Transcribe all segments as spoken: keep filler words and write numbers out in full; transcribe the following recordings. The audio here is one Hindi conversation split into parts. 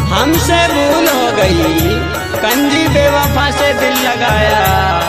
हमसे भूल हो गई, कंजी बेवफा से दिल लगाया।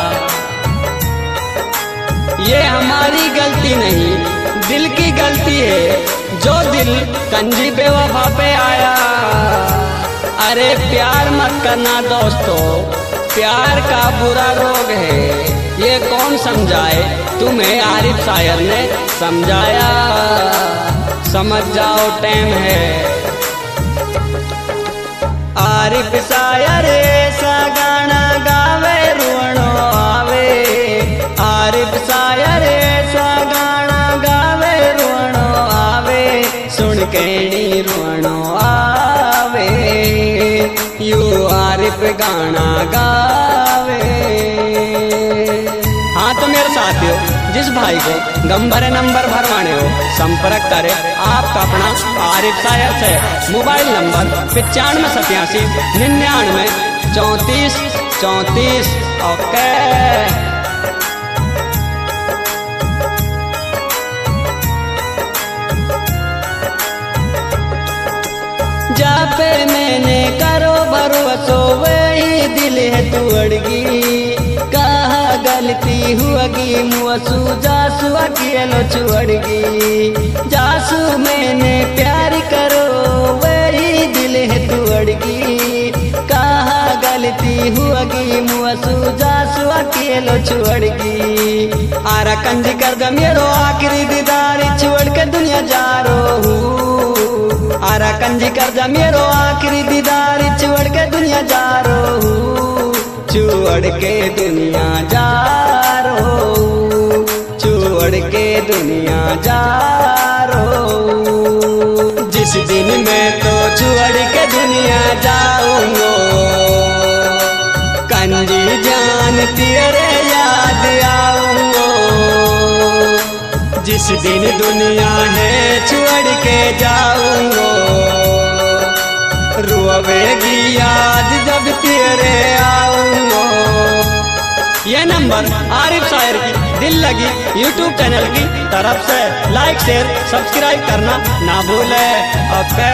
ये हमारी गलती नहीं, दिल की गलती है, जो दिल कंजी बेवफा पे आया। अरे प्यार मत करना दोस्तों, प्यार का बुरा रोग है, ये कौन समझाए तुम्हें, आरिफ शायर ने समझाया। समझ जाओ टाइम है। आरिफ शायर ऐसा गाना गावे रुअणो आवे। आरिफ शायर ऐसा गाना गावे रुअणो आवे, सुन के नी रुअणो आवे। यू आरिफ गाना गावे। हाँ तो मेरे साथियों, जिस भाई को गम भरे नंबर भरवाने हो संपर्क करे आपका अपना आरिफ शायर से। मोबाइल नंबर पचानवे सतासी निन्यानवे चौंतीस चौंतीस। ओके। जापे मैंने करो भरोसो वही दिल है तू अड़गी। कहा गलती हुआगी मुआसू जासू अकेलो छुअड़गी। जासू मैंने प्यार करो वही दिल है तू अड़गी। कहा गलती हुआगी मुआसू जासू अकेलो छुअड़गी। आरा कंजी कर द मेरो आखिरी दीदार छुअड़ के दुनिया जा रो हूँ। आरा कंजी कर द मेरो आखिरी दीदार छुअड़ के दुनिया जा रो हूँ। छुअड़ के दुनिया जा रो, छुअड़ के दुनिया जा रो। जिस दिन मैं तो छुअड़ के दुनिया जाऊंगा, कंजी जान तेरे याद आऊंगा। जिस दिन दुनिया है छुअड़ के जाऊंगा, रोवेगी याद जब तेरे आऊंगा। यह नंबर आरिफ शायर की दिल लगी यूट्यूब चैनल की तरफ से लाइक शेयर सब्सक्राइब करना ना भूले। ओके।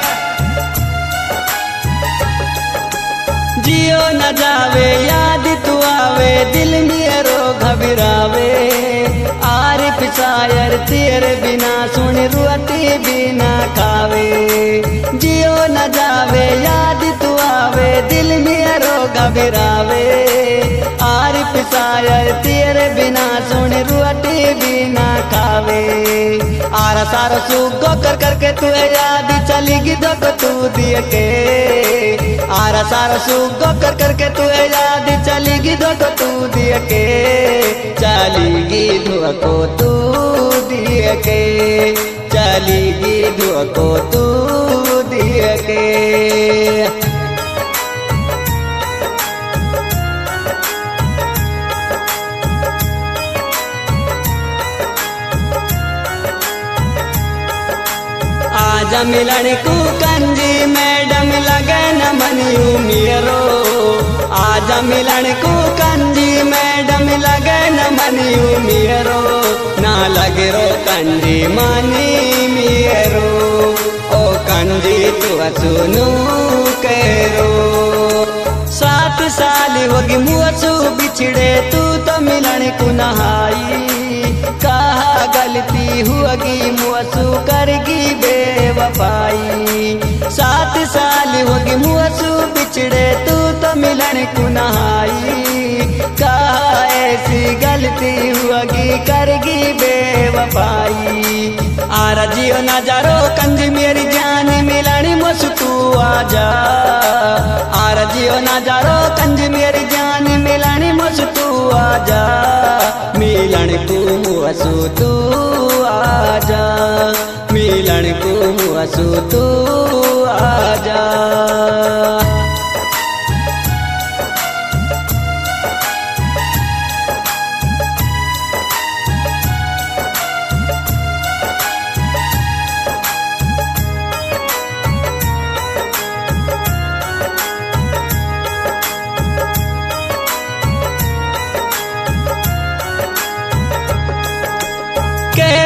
जियो न जावे याद तू आवे, दिल मेरो घबरावे। आरिफ शायर तेरे बिना सुन रुअती बिना खावे। जियो न जावे याद तू आवे, दिल मेरो घबरावे। आरिफ शायर तेरे बिना सुन रुअती बिना खावे। आरा सारा सुगो कर करके तू याद चली धोख तू दिए के। आरा सारा सुगो कर करके तू याद चली धोख तू दिए के। चली धोख तू दिए के, चली धोख तू दिए के। आजा मिलन को कंजी मैडम लगन मनियू मेरो। आजा मिलन को कंजी मैडम लगन मनियू मेरो। ना लगे रो कंजी मानी मेरो, ओ कंजी तू सुनू करो। सात साल होगी मुआसू बिछड़े तू तो मिलन को नहाई। कहा गलती हुआगी मुआसू करगी बेवफाई। सात साल होगी मुआसू बिछड़े तू तो मिलन को नहाई। कहा ऐसी गलती हुआगी करगी बेवफाई। आरा जियो ना जारो कंजी मेरी जान मिलनी मुझसे तू आजा। आरा जियो ना जारो कंजी मेरी जान मिलनी मुझसे तू आजा। मिलन को मुझसे तू आजा, मिलन को मुझसे तू आजा।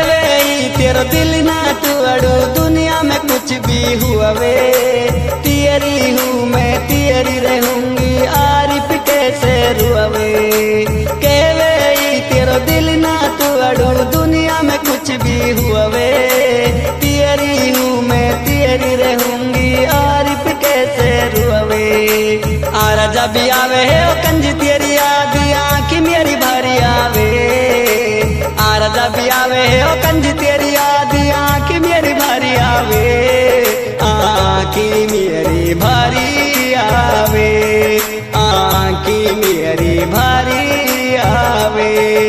तेरा दिल ना तू अड़ो दुनिया में कुछ भी हुआ वे। तेरी हूँ मैं तेरी रहूंगी, आरिफ कैसे रुआवे। केवे तेरो दिल ना तोड़ू, दुनिया में कुछ भी हुआवे। तेरी हूँ मैं तेरी रहूंगी, आरिफ कैसे रुआवे। आरा जब आवे है ओ कंजी तेरी याद, आँखी मेरी भरी आवे। आरा जब आवे है ओ कंजी तेरी याद, आँखी मेरी भरी आवे। आँखी मेरी भरी आवे, आँखी मेरी भरी आवे।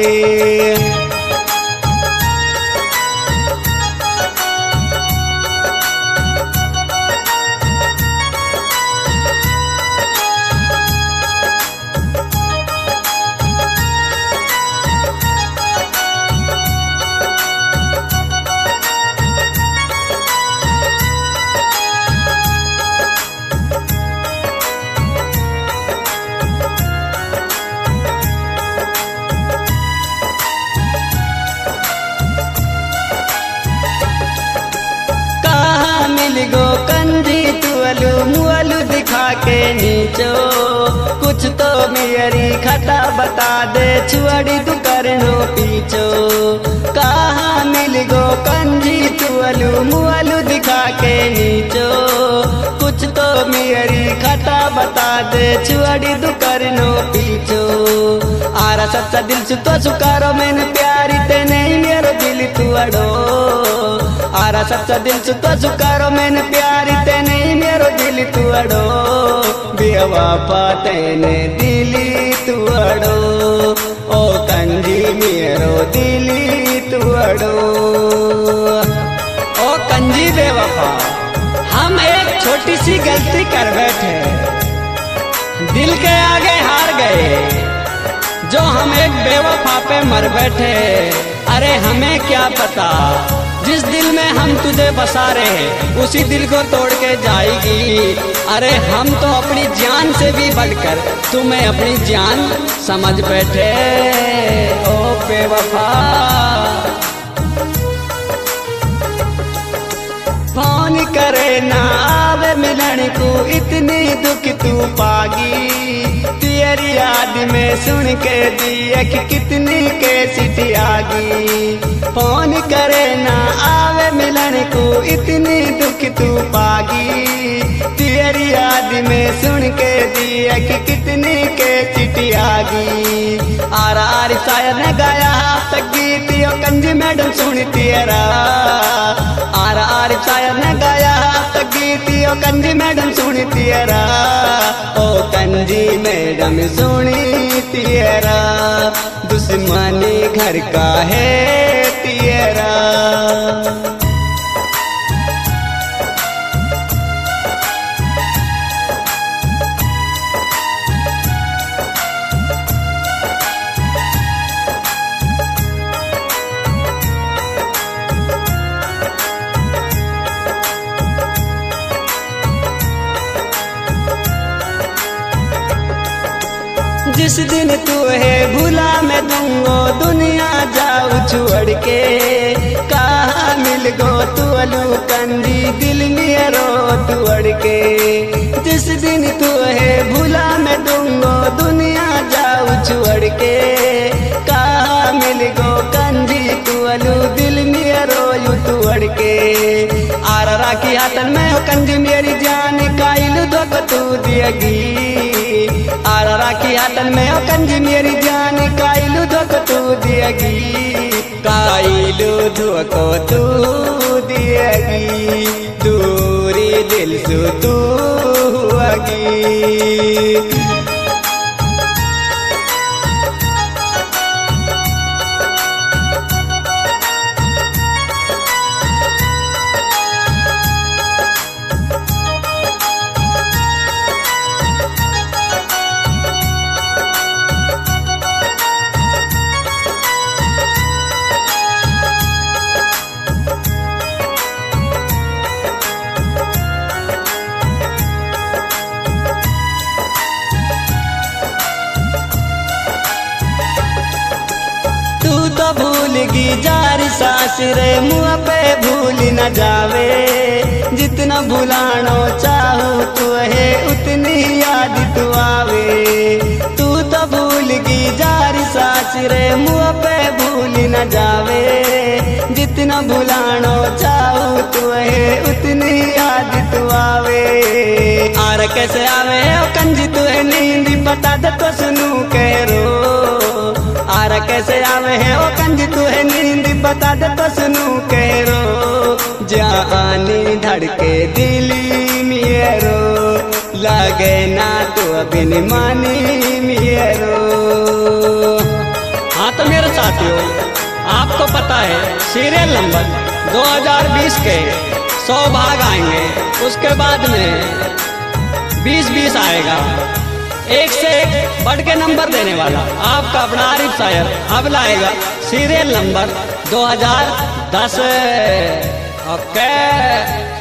गो कंजी तुअलू मुअलू दिखा के नीचो, कुछ तो मेरी खता बता दे छुअड़ी तू करनो पीछो। कहाँ मिल गो कंजी तुअलू मुअलू दिखा के नीचो, कुछ तो मेरी खता बता दे छुअड़ी तू करनो पीछो। आरा सच्चा दिल से तो सुकारो मैंने प्यारी ते नहीं मेरो दिल तू अड़ो। आरा सच्चा दिल से तो सुकारो मैंने प्यारी ते नहीं मेरो दिल तू अड़ो। बेवफा तेने दिली तू अड़ो, ओ कंजी मेरो दिली तू अड़ो। ओ कंजी बेवफा, हम एक छोटी सी गलती कर बैठे, दिल के आगे हार गए, जो हम एक बेवफा पे मर बैठे। अरे हमें क्या पता जिस दिल में हम तुझे बसा रहे उसी दिल को तोड़ के जाएगी। अरे हम तो अपनी जान से भी बढ़कर तुम्हें अपनी जान समझ बैठे, ओ बेवफा। फोन करे ना आवे मिलन को, इतनी दुख तू पागी। तेरी याद में सुन के दिया कि कितनी कैसी आगी। फोन करे ना आवे मिलन को, इतनी दुख तू पागी। तेरी याद में सुन के दिया कि कितनी कैसी आगी। आरा आरी शायर ने गाया तक गीत, यो कंजी मैडम सुनी तेरा। आरा आरी शायर ने गाया तक गीत, यो कंजी मैडम सुनी तेरा। ओ कंजी मैडम सुनी तेरा, दुश्मनी घर का है तेरा। जिस दिन तू है भूला मैं दूंगो, दुनिया जाऊ छोड़ के। कहाँ मिल गो तू अलू कंजी, दिल मेरो तू अड़ के। जिस दिन तू है भूला मैं दूंगो, दुनिया जाऊ छोड़ के। कहाँ मिल गो कंजी तू अलू, दिल मेरो यू तू अड़ के। आरा राखी हाथन में हो कंजी मेरी जान, काइलू धोख तू दिएगी। आरा राखी हाथन में हो कंजी मेरी जान, काइलू धोख तू दिएगी। काइलू धोख तू दिएगी, दूरी दिल से तू हुआगी। तो भूलगी जारी सास रे, मुँह पे भूल न जावे। जितना भुलानो चाहूँ तू सिरे मुँह पे भूल न जावे, जितना भुलानो चाहू तू है उतनी याद तू आवे। आर कैसे आवे ओ कंजी तू है नींद बता दे तो सुनू करो, आर कैसे आवे है ओ कंजी तू है नींद बता दे तो सुनू करो। जानी धड़के दिली मेरो लगे ना तो अभी मानी मेरो। हाँ तो मेरे साथियों, आपको पता है सीरियल नंबर दो हज़ार बीस के सौ भाग आएंगे, उसके बाद में बीस बीस आएगा, एक से एक बढ़ के नंबर देने वाला आपका अपना आरिफ शायर अब लाएगा सीरियल नंबर दो हज़ार दस। ओके।